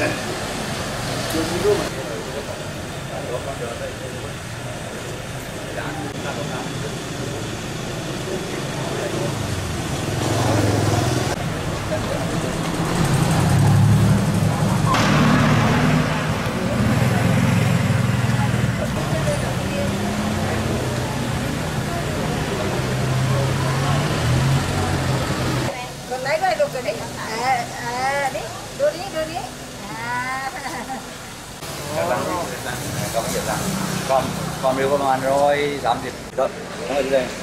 ความเร็วประมาณ130ก็ต้องไปเรื่อย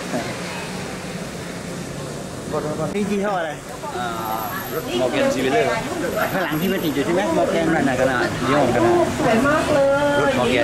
นี่ยี่ห้ออะไรรถมอร์แกนซีวิลเลอร์ข้างหลังที่มันติดอยู่ใช่ไหมมอร์แกนนั่นขนาดยี่ห้อขนาดสวยมากเลยรถมอร์แกน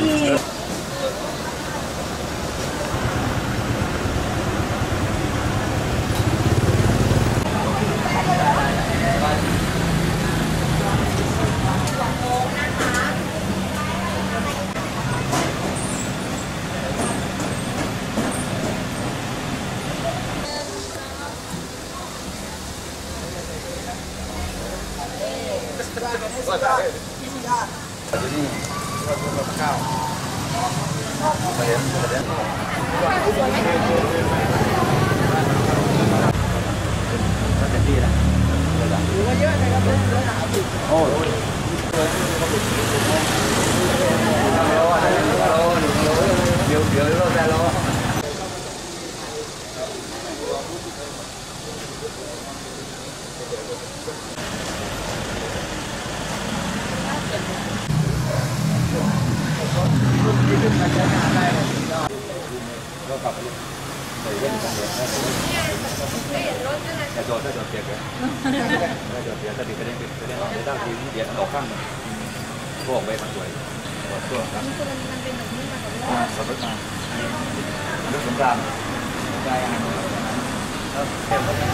จะโดนเปียกเลยจะโดนเปียกถ้าดิบกระเด็นได้ตั้งทีเดียวออกข้างพวกใบมันสวยตัวครับสมรสมาเรื่องสงครามใช่แล้วเต็มแล้ว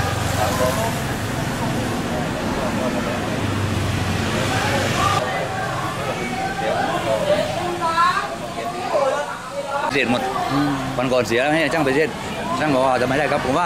เสียหมดวันก่อนเสียให้ช่างไปเช็ดช่างบอกว่าจะไม่ได้ครับผมว่า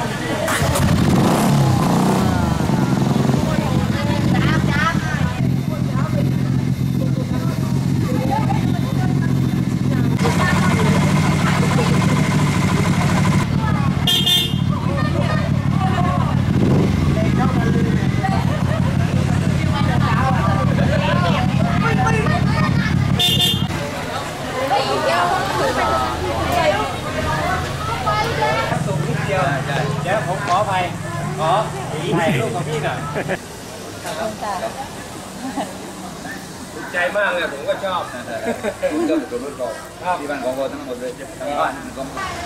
เดี๋ยวผมขอไปถ่ายรูปกับพี่หน่อยถูกใจมากเลยผมก็ชอบผมชอบตัวรุ่นก่อนที่บ้านของเราทั้งหมดเลยทั้งบ้านก็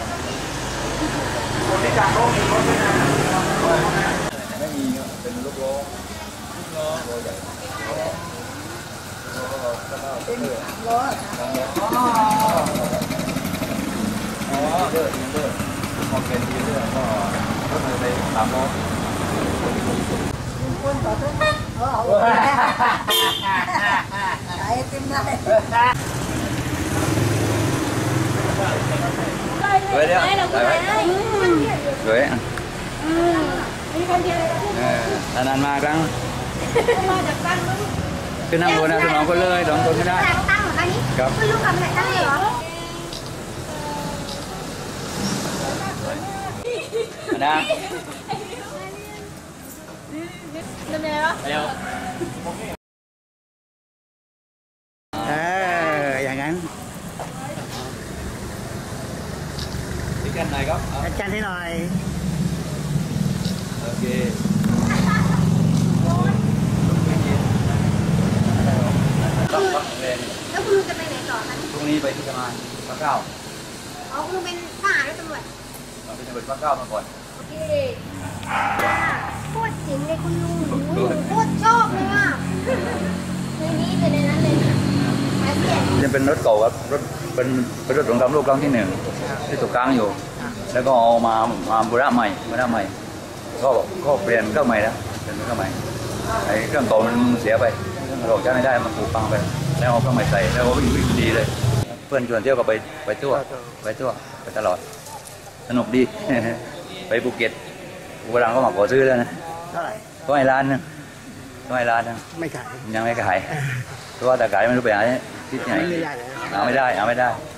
คนที่จากโลกมีคนไม่นานไม่มีเป็นลูกล้อใหญ่เป็นล้อเดินมองเป็นทีเรื่องก็รถไป3 ล้อคนต่อต้นเอาขายเต็มได้สวยเดียวสวยนานมาครั้งคือนั่งบนนะสมองก็เลย2 คนไม่ได้ตั้งเหรอคะนี้ครับคุณลูกทำไหนตั้งเลยเหรอนะทำไงวะอย่างนั้นที่กันไหนครับกันให้หน่อยโอเคแล้วคุณลุงจะไปไหนต่อคะพรุ่งนี้ไปที่ทำงานพระเก้าอ๋อคุณลุงเป็นทหารหรือตำรวจเป็นตำรวจพระเก้ามาก่อนโอเคโคตรเจ๋งเลยคุณลุงโคตรชอบเลยอ่ะในนี้เป็นในนั้นเลยจะเป็นรถเก่าครับรถเป็นรถสงครามโลกครั้งที่1ที่ตกค้างอยู่แล้วก็เอามาบูรณะใหม่ก็เปลี่ยนเครื่องใหม่แล้วเปลี่ยนเครื่องใหม่ไอ้เครื่องเก่ามันเสียไปเราใช้ไม่ได้มันผุพังไปแล้วเอาเครื่องใหม่ใส่แล้วก็วิ่งดีเลยเพื่อนชวนเที่ยวก็ไปทั่วไปตลอดสนุกดี ไปภูเก็ตโบราณก็มาขอซื้อแล้วนะเท่าไหร่ก็ให้1 ล้านไม่ร้านนะไม่ขายยังไม่ขายเพราะว่าแต่ขายไม่รู้ไปหาที่ไหนไม่ได้เลยเอาไม่ได้